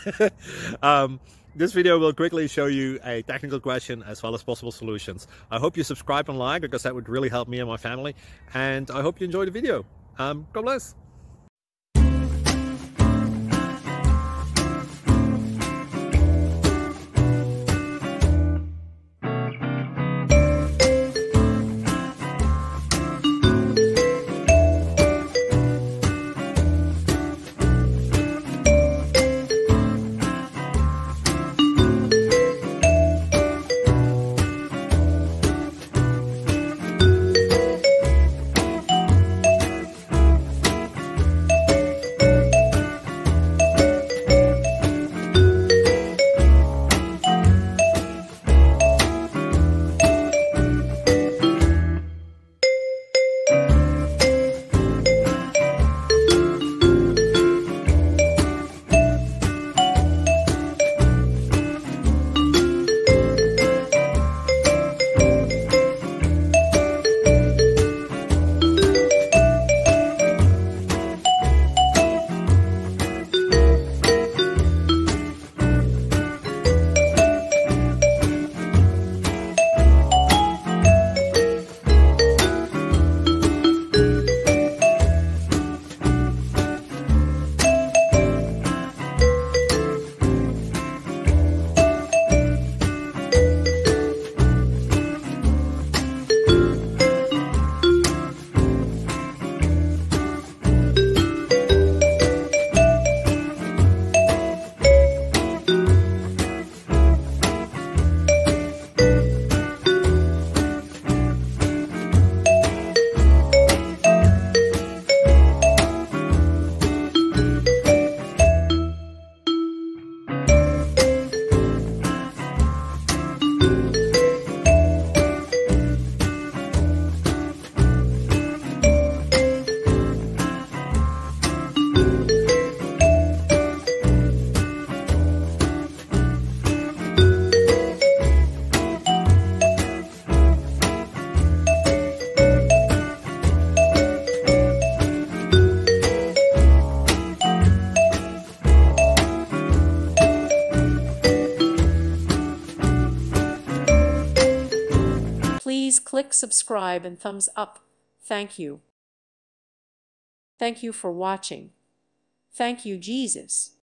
This video will quickly show you a technical question as well as possible solutions. I hope you subscribe and like, because that would really help me and my family. And I hope you enjoy the video. God bless. Please click subscribe and thumbs up. Thank you. Thank you for watching. Thank you, Jesus.